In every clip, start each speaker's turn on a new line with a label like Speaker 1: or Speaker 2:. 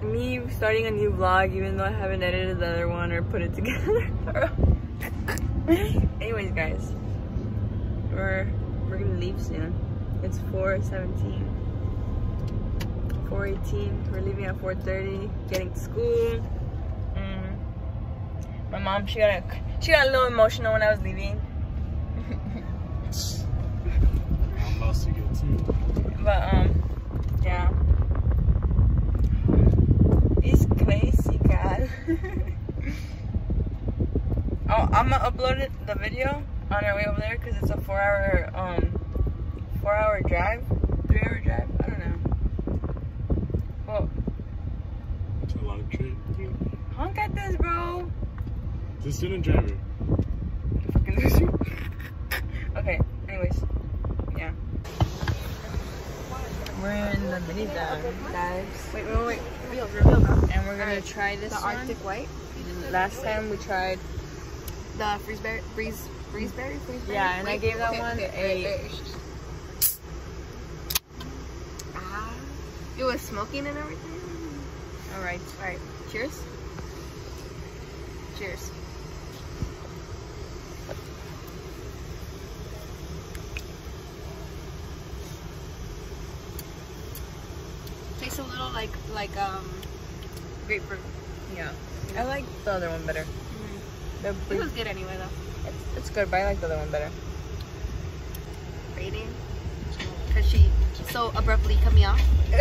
Speaker 1: me starting a new vlog even though I haven't edited the other one or put it together. Anyways, guys, we're gonna leave soon. It's 4:17. 4:18. We're leaving at 4:30. Getting to school. My mom, she got a little emotional when I was leaving.
Speaker 2: I'm about to get too.
Speaker 1: But yeah. It's crazy, guys. Oh, I'm gonna upload the video on our way over there because it's a 4-hour drive, 3-hour drive. I don't know. Well,
Speaker 2: It's a long trip.
Speaker 1: honk at this, bro.
Speaker 2: The student driver.
Speaker 1: You fucking loser. Okay. Anyways, yeah. We're in the minivan, guys.
Speaker 3: Wait. Reveal now.
Speaker 1: And we're gonna try this
Speaker 3: The
Speaker 1: one.
Speaker 3: Arctic White.
Speaker 1: Last time we tried.
Speaker 3: The freezeberry.
Speaker 1: Yeah, and I gave that one a.
Speaker 3: It was smoking and everything.
Speaker 1: All right.
Speaker 3: Cheers. Cheers. Tastes a little like grapefruit.
Speaker 1: Yeah. I like the other one better.
Speaker 3: This was good anyway though.
Speaker 1: It's good, but I like the other one better.
Speaker 3: Rating. Cause she so abruptly cut me off.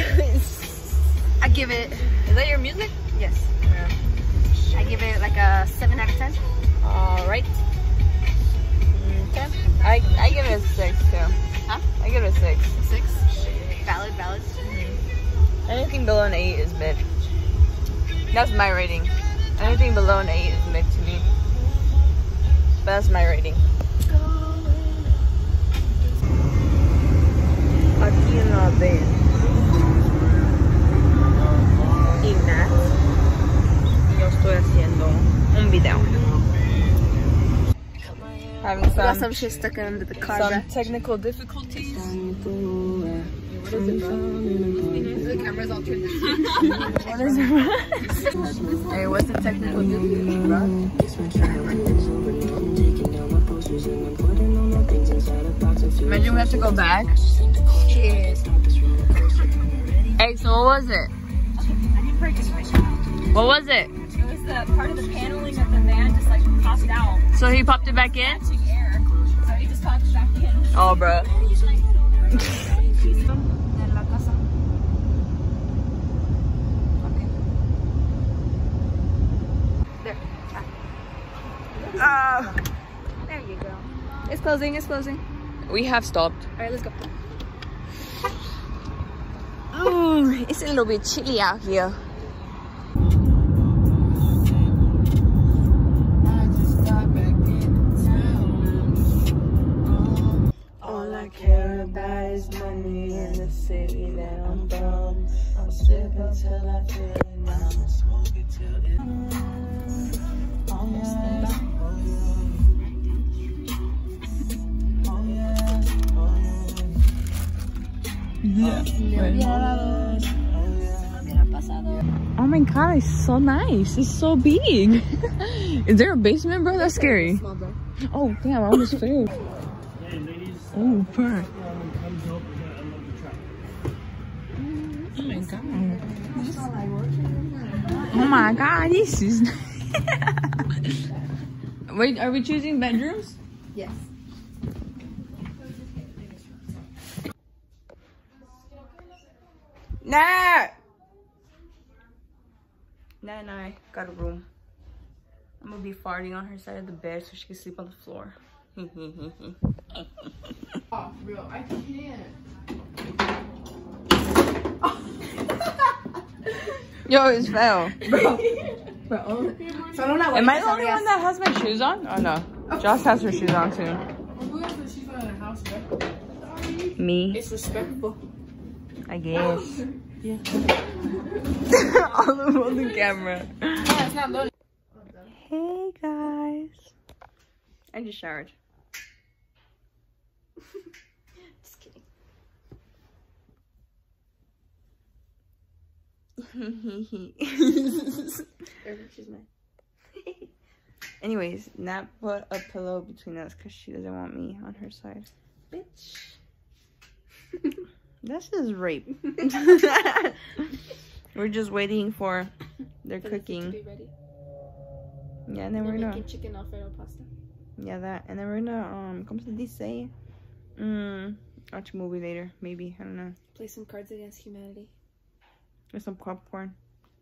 Speaker 3: I give it.
Speaker 1: Is that your music?
Speaker 3: Yes.
Speaker 1: Yeah.
Speaker 3: I give it like a 7 out of 10.
Speaker 1: All right. Okay. I give it a 6 too.
Speaker 3: Huh?
Speaker 1: I give it a 6.
Speaker 3: 6. Valid.
Speaker 1: Anything below an 8 is mid. That's my rating. Anything below an 8 is mid to me. But that's my rating. Aquí no ven. Y Nat. Yo estoy haciendo un video. Having
Speaker 3: We got some shit stuck under the car.
Speaker 1: some technical difficulties.
Speaker 3: The camera's all turned down.
Speaker 1: What is it? Hey, what's the technical difficulty, bro? Imagine we have to go back.
Speaker 3: Shit.
Speaker 1: Hey, so what was it?
Speaker 4: I didn't break anything.
Speaker 1: What was it?
Speaker 4: It was the part of the paneling of the van just like popped out.
Speaker 1: So he popped it back in?
Speaker 4: Catching air. So he just popped it back in.
Speaker 1: Oh, bro.
Speaker 3: There you go. It's closing.
Speaker 1: We have stopped.
Speaker 3: Alright, let's go.
Speaker 1: It's a little bit chilly out here. All I care about is money in the city that I'm from. I'll sip until I feel it now. I'll smoke it till it. Oh my god, it's so nice. It's so big. Is there a basement, bro? That's scary.
Speaker 3: Small, bro.
Speaker 1: Oh, damn, I almost failed. Oh, bro. Oh my god. Oh my god, this is. Wait, are we choosing bedrooms?
Speaker 3: Yes.
Speaker 1: Nah! Nah, and I got a room. I'm gonna be farting on her side of the bed so she can sleep on the floor.
Speaker 3: Oh, real, I can't.
Speaker 1: Yo, it's fell.
Speaker 3: Bro.
Speaker 1: Am I the only one that has my shoes on? Oh no. Joss has her shoes on too.
Speaker 3: Who has the shoes on in the house, bro?
Speaker 1: Me,
Speaker 3: It's respectful.
Speaker 1: I guess.
Speaker 3: Yeah.
Speaker 1: All on the camera.
Speaker 3: Yeah, it's not loading.
Speaker 1: Hey guys. I just showered.
Speaker 3: Just kidding. She's mad.
Speaker 1: Anyways, Nat put a pillow between us because she doesn't want me on her side.
Speaker 3: Bitch.
Speaker 1: This is rape. We're just waiting for their cooking.
Speaker 3: To be ready.
Speaker 1: Yeah, and then we're gonna
Speaker 3: chicken Alfredo pasta.
Speaker 1: yeah that, and then we're gonna como se dice, watch a movie later, maybe, I don't know.
Speaker 3: Play some Cards Against Humanity.
Speaker 1: Or some popcorn.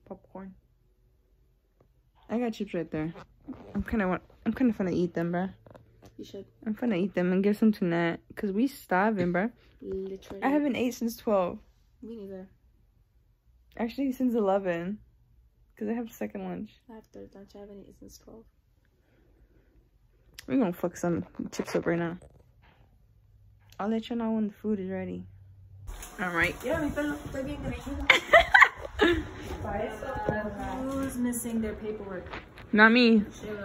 Speaker 1: I got chips right there. I'm kind of finna eat them, bruh.
Speaker 3: You should.
Speaker 1: I'm finna eat them and give some to Nat because we starving, bruh.
Speaker 3: Literally.
Speaker 1: I haven't ate since 12.
Speaker 3: Me neither.
Speaker 1: Actually, since 11. Because I have second lunch.
Speaker 3: I have third lunch. I haven't eaten since 12.
Speaker 1: We're gonna fuck some chips up right now. I'll let you know when the food is ready. Alright.
Speaker 4: Who's missing their paperwork?
Speaker 1: Not me.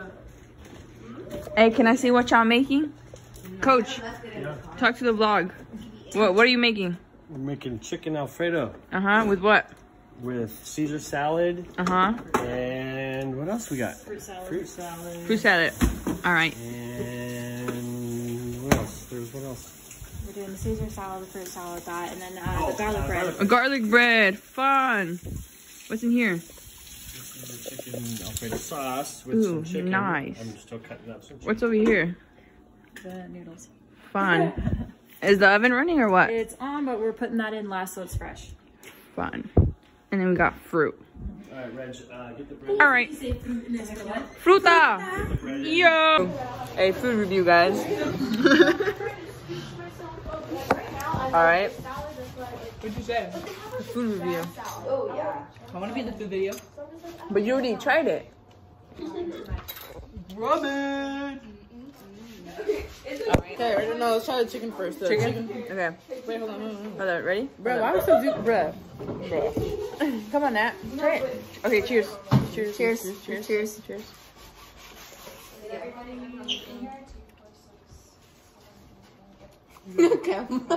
Speaker 1: Hey, can I see what y'all making? Coach, talk to the vlog. What are you making?
Speaker 2: We're making chicken Alfredo.
Speaker 1: With what?
Speaker 2: With Caesar salad. And what else we got?
Speaker 4: Fruit salad.
Speaker 2: Fruit salad.
Speaker 1: Fruit salad. Alright.
Speaker 2: And what else? What else?
Speaker 4: We're doing the Caesar salad, the fruit salad, that, and then the garlic bread.
Speaker 1: A garlic bread. Fun. What's in here?
Speaker 2: This is the chicken Alfredo sauce with
Speaker 1: Ooh,
Speaker 2: some chicken.
Speaker 1: nice.
Speaker 2: I'm still cutting up some chicken.
Speaker 1: What's over here?
Speaker 4: The noodles.
Speaker 1: Fun. Is the oven running or what?
Speaker 4: It's on, but we're putting that in last so it's fresh.
Speaker 1: Fun. And then we got fruit.
Speaker 2: Alright, Reg, get the bread.
Speaker 1: Alright. Fruta! Yo! Hey, food review, guys. Alright.
Speaker 5: What'd you say?
Speaker 1: Food review.
Speaker 5: I want to be in the food video.
Speaker 1: But you already tried it.
Speaker 5: Robin! Okay, no, let's try the chicken first.
Speaker 1: Chicken? Okay.
Speaker 5: Wait, hold on.
Speaker 1: Hold on, ready?
Speaker 5: Bro, why was so deep? Bro.
Speaker 1: Come on, Nat. Try it. Okay, cheers. Cheers.
Speaker 3: Cheers.
Speaker 1: Cheers.
Speaker 3: Cheers.
Speaker 1: Cheers.
Speaker 3: Okay.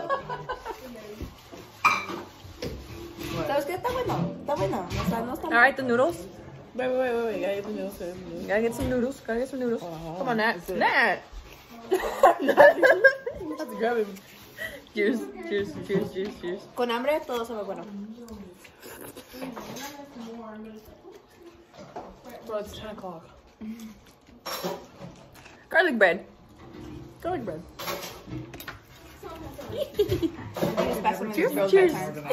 Speaker 3: ¿Sabes qué? Está bueno. Está bueno. O sea, no está mal.
Speaker 1: Alright, the noodles.
Speaker 5: Wait. Gotta get the noodles.
Speaker 1: Gotta get some noodles. Come on, Nat. Nat!
Speaker 5: Let's grab him.
Speaker 1: Cheers.
Speaker 3: Con hambre todo sabe bueno.
Speaker 5: Bro, it's 10 o'clock.
Speaker 1: Garlic bread. Cheers.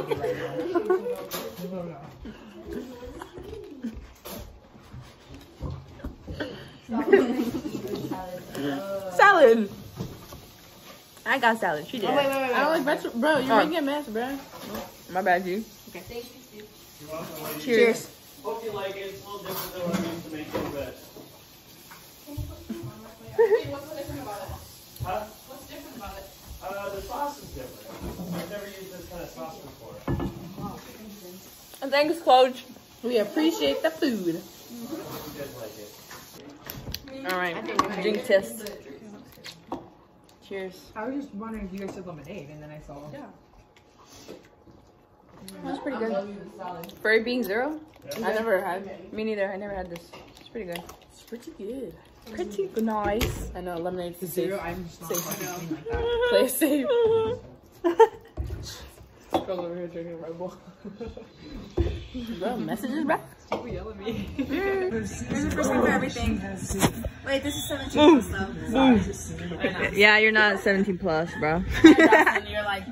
Speaker 1: Salad. I got salad. She did.
Speaker 3: Wait.
Speaker 5: I don't like vegetables. Bro, you're making a mess, bro.
Speaker 1: My bad, you.
Speaker 3: Okay.
Speaker 1: Cheers.
Speaker 2: Hope you like it. It's a little different than what I'm used to making, but...
Speaker 5: What's different about it?
Speaker 2: Huh?
Speaker 5: What's different about it?
Speaker 2: The sauce is different. I've never used this kind of sauce before.
Speaker 1: Thanks, Coach.
Speaker 5: We appreciate the food.
Speaker 2: You guys like it.
Speaker 1: Alright, drink test. Cheers.
Speaker 5: I was just wondering if you guys said lemonade, and then I saw. Yeah.
Speaker 1: That's pretty good. For it being zero? I never had. Me neither. I never had this. It's pretty good.
Speaker 5: It's pretty good.
Speaker 1: Pretty nice.
Speaker 5: I know, lemonade's the zero. I'm just not like that.
Speaker 1: Play safe.
Speaker 5: Girl over here drinking Red Bull.
Speaker 1: Bro, messages, bro.
Speaker 5: Don't yell at me.
Speaker 3: There's a person for everything. Wait, this is 17 plus though.
Speaker 1: Yeah, you're not 17 plus, bro.
Speaker 3: You're like,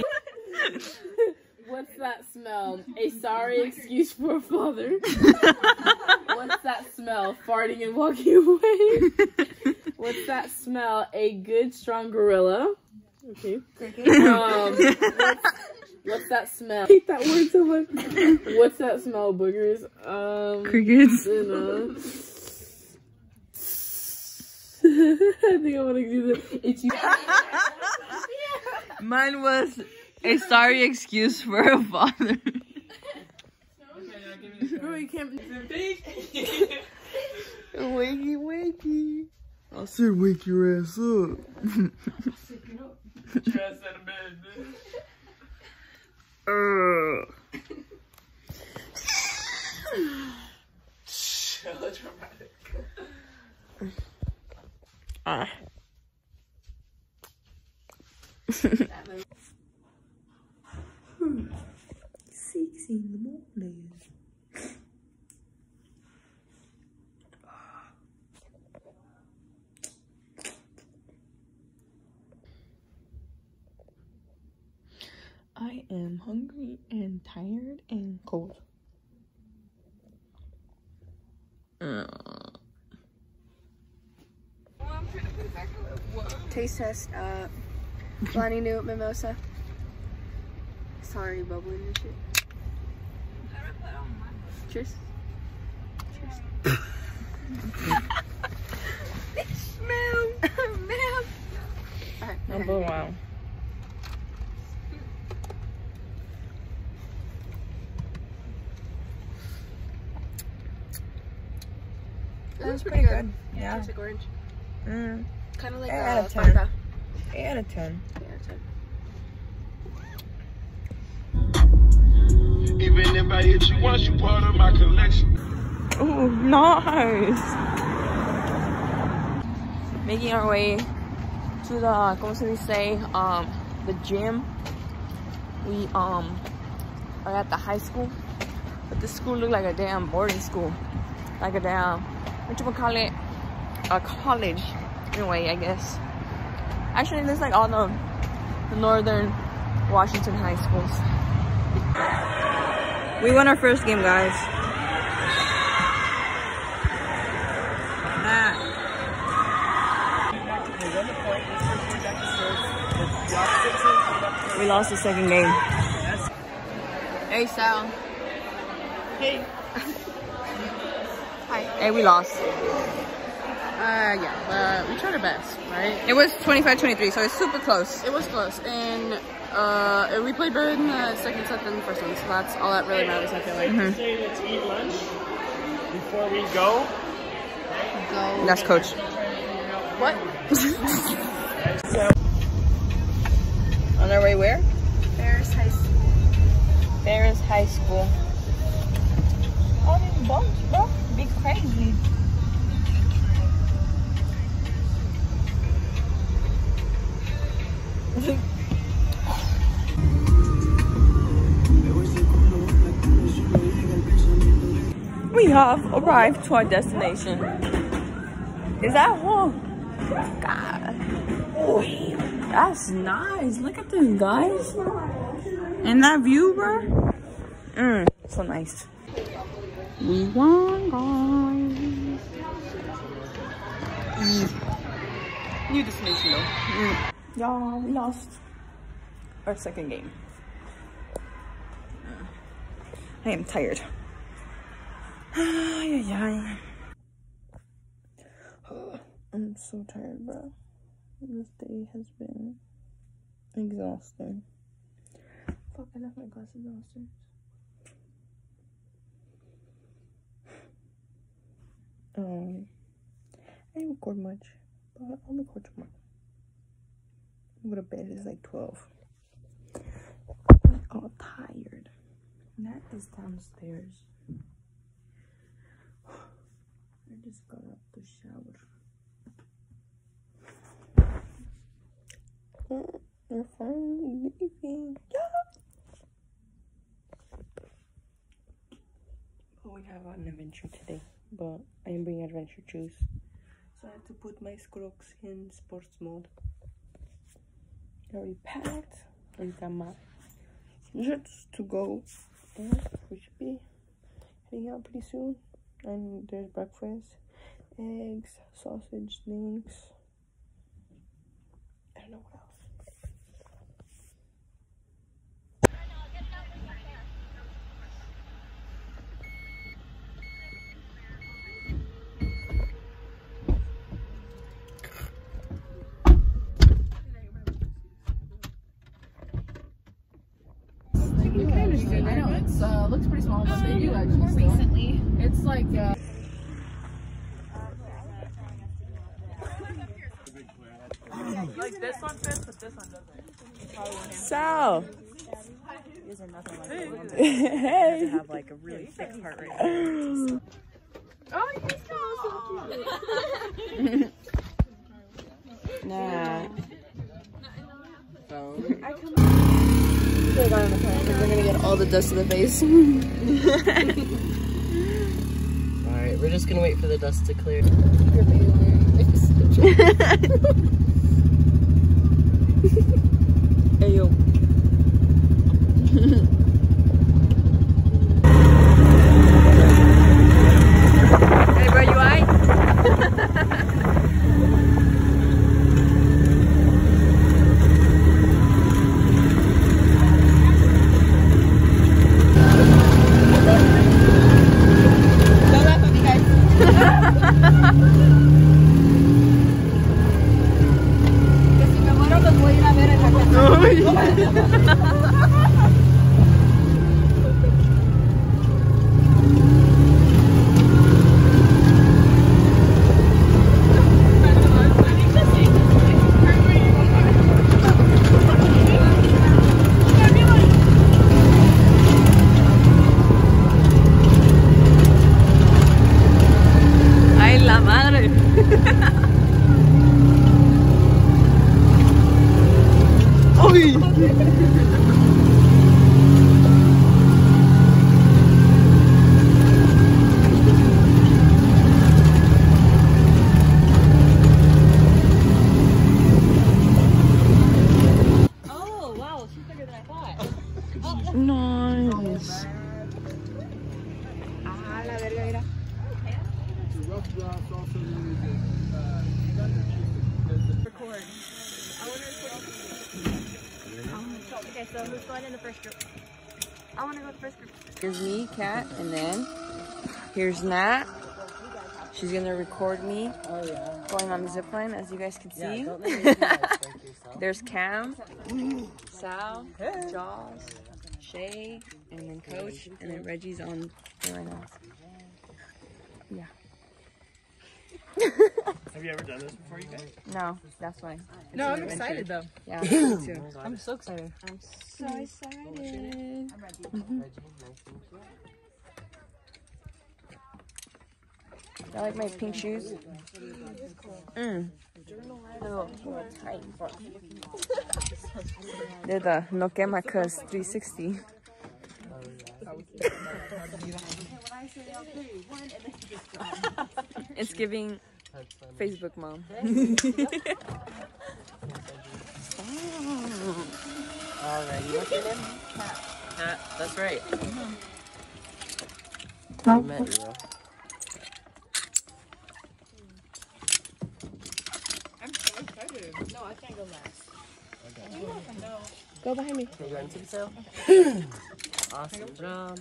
Speaker 5: What's that smell? A sorry excuse for a father. What's that smell? Farting and walking away. What's that smell? A good strong gorilla. Okay. What's that smell? I hate that word so much. What's that smell? Boogers.
Speaker 1: Crickets.
Speaker 5: I think I want to do the itchy.
Speaker 1: Mine was a sorry excuse for a father.
Speaker 5: Bro, you can't.
Speaker 1: Wakey. I said wake your ass up.
Speaker 2: Put your ass out of bed, bitch.
Speaker 1: Six in the morning. I am hungry and tired and cold.
Speaker 3: Taste test. Lonnie knew mimosa. Sorry, bubbling and shit. Cheers. Cheers. Ma'am. Alright.
Speaker 1: Number one.
Speaker 3: That was pretty good.
Speaker 1: Yeah.
Speaker 3: Tastes like orange.
Speaker 1: Mm.
Speaker 3: Kind of like
Speaker 1: 8 out of 10.
Speaker 3: Fanta.
Speaker 1: 8 out of 10.
Speaker 3: 8 out of 10.
Speaker 6: Even if I hit you once, you part of my collection.
Speaker 1: Oh, nice. Making our way to the, como se dice, the gym. We are at the high school, but this school looked like a damn boarding school, like a damn, what you would call it, a college. Anyway, I guess. Actually, there's like all the northern Washington high schools. We won our first game, guys. We lost the second game. Hey, Sal.
Speaker 2: Hey.
Speaker 3: Hi.
Speaker 1: Hey, we lost.
Speaker 5: Yeah, but we tried our best, right?
Speaker 1: It was 25-23, so it's super close.
Speaker 5: It was close, and we played better in the second set than the first one, so that's all that really matters, I feel like.
Speaker 2: Say let's eat lunch before we go.
Speaker 1: That's coach.
Speaker 5: What?
Speaker 1: On our way where?
Speaker 3: Ferris High School.
Speaker 1: Ferris High School. All these bumps, bro. Be crazy. We have arrived to our destination. Is that one? God. Oh, that's nice. Look at this, guys. And that view, bro. So nice. We won, guys. New destination, though. Y'all, we lost our second game. I am tired. I'm so tired, bro. This day has been exhausting. Fuck, I left my glasses downstairs. I didn't record much, but I'll record tomorrow. I'm gonna bed. It's like 12. I'm all tired. That is downstairs. I just got out the shower. We're finally leaving. Yeah. Oh, we have an adventure today, but I am bringing adventure shoes, so I have to put my Crocs in sports mode. Already packed. I got my shirts to go, and we should be heading out pretty soon. And there's breakfast, eggs, sausage, links. I don't know what else.
Speaker 5: I know, it's looks pretty small, but they do actually. Recently. It's like like this one fits, but this one doesn't.
Speaker 1: Sal!
Speaker 5: These are nothing like that.
Speaker 1: Hey!
Speaker 5: They have like a really thick heart rate.
Speaker 3: Oh, you got
Speaker 1: Nah.
Speaker 5: Phone.
Speaker 1: We're gonna get all the dust in the face.
Speaker 5: Alright, we're just gonna wait for the dust to clear.
Speaker 1: Hey yo. Hey bro, you alright? Ay, la madre. Uy.
Speaker 4: Oh, wow, she's bigger than I thought.
Speaker 1: Nice.
Speaker 3: Ah, la verga, mira.
Speaker 4: Record. Okay, so who's going in the first group? I want to go in the first group.
Speaker 1: Here's me, Kat, and then here's Nat. She's gonna record me going on the zip line, as you guys can see. There's Cam, Sal, Jaws, Shay, and then Coach, and then Reggie's on there right now. Yeah.
Speaker 2: Have you ever done this before, you guys?
Speaker 1: No, that's why.
Speaker 5: No, I'm excited though.
Speaker 1: Yeah, me too.
Speaker 5: I'm so excited.
Speaker 1: I'm so excited. I like my pink shoes. Little tight. They're the No Quema Cuz 360. It's giving Facebook mom.
Speaker 5: Alrighty, what's your name? Kat. That's right. I met you though. I'm so excited. No, I can't go last. Okay. No.
Speaker 1: Go behind me.
Speaker 5: Can you go into the sale? Awesome job.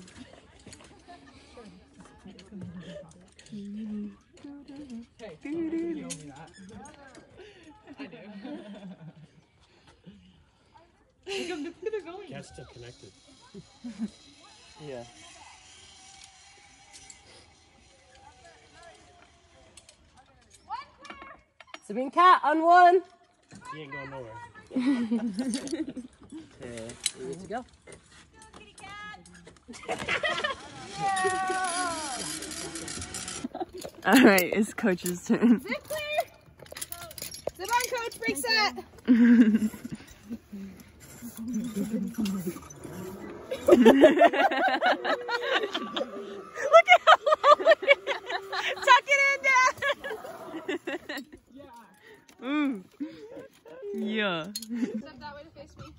Speaker 2: Cat's still connected.
Speaker 5: Yeah. Sabine Cat on one.
Speaker 2: He ain't going nowhere.
Speaker 5: Okay, we're good to go.
Speaker 1: All right, it's Coach's turn.
Speaker 3: Zip clear! Zip on, Coach, break set!
Speaker 1: Look at how long tuck it in, Dad. Ooh. Yeah.
Speaker 3: Step that way to face me.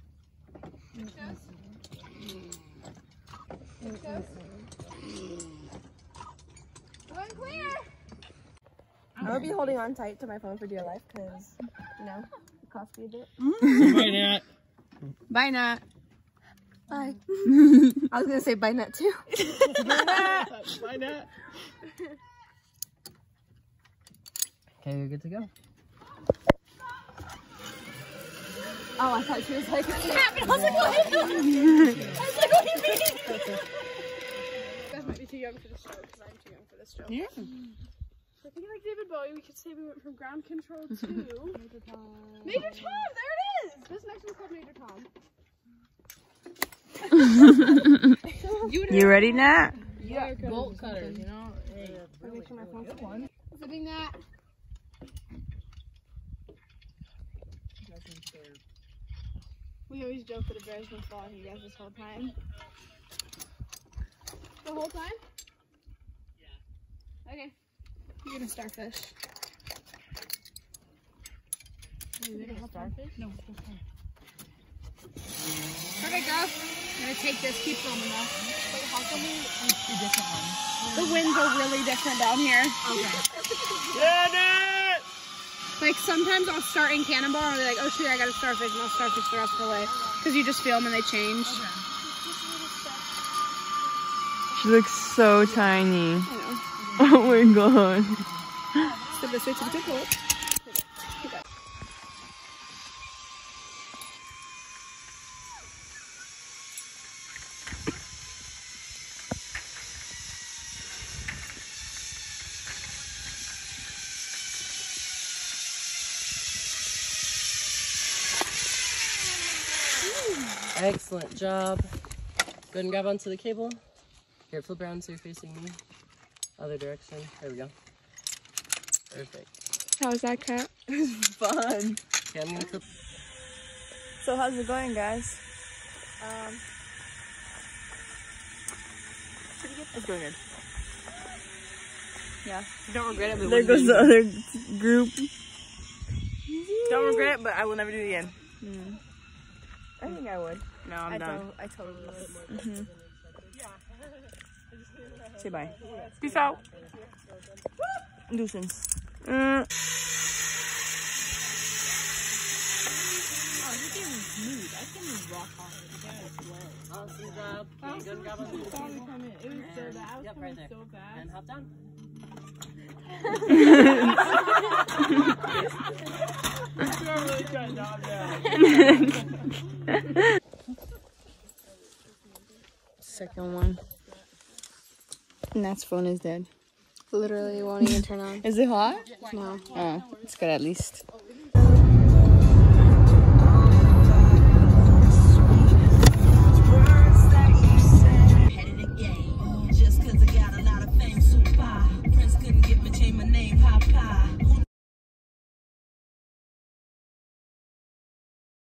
Speaker 3: Going clear!
Speaker 7: I would be holding on tight to my phone for dear life because, you know, it costs me a bit.
Speaker 2: Bye, Nat.
Speaker 1: Bye, Nat.
Speaker 7: Bye. I was going to say bye, Nat, too.
Speaker 2: Bye, Nat. Bye, Nat.
Speaker 5: Okay, we're good to go.
Speaker 7: Oh, I thought she was like,
Speaker 4: I was like, what are you doing? I was like, what do you mean?
Speaker 3: You guys might be too young for this show because I'm too young for this show.
Speaker 1: Yeah.
Speaker 3: So I think like David Bowie, we could say we went from ground control to Major Tom. Major Tom, there it is! This next one's called Major Tom.
Speaker 1: You ready, Nat?
Speaker 5: Yeah, bolt cutters, you know? Hey,
Speaker 7: make sure my phone's on.
Speaker 3: Fitting that. We always joke that a bear's been following you guys this whole time. The whole time? Yeah. Okay. You're gonna starfish. Starfish? No. Perfect, girl. I'm gonna take this. Keep filming though. Wait, how come we two different ones? The winds are really different down here. Okay.
Speaker 2: Get it!
Speaker 3: Like sometimes I'll start in Cannonball and I'll be like, oh shoot, I got a starfish, and I'll starfish the rest of the way. Because you just film and they change. Okay.
Speaker 1: She looks so tiny. Oh my god.
Speaker 3: Step this way to the good hole.
Speaker 5: Excellent job. Go ahead and grab onto the cable. Here, flip around so you're facing me. Other direction. There we go. Perfect.
Speaker 3: How was that, Kat?
Speaker 1: It was fun.
Speaker 5: Okay, I'm gonna clip.
Speaker 1: So how's it going, guys? It's going good. Yeah. Don't regret it. But there goes the other group. Don't regret it, but I will never do it again. I think I would. No, I'm done.
Speaker 7: I totally would.
Speaker 1: Say bye. Peace out. Nuisance.
Speaker 5: Awesome job. Okay, go and grab onto the cable.
Speaker 3: It was so bad.
Speaker 5: Yep, right there.
Speaker 3: So fast.
Speaker 5: And hop down.
Speaker 1: Second one. And that's phone is dead.
Speaker 7: Literally won't even turn on.
Speaker 1: Is it hot?
Speaker 7: No.
Speaker 1: Oh, it's good at least.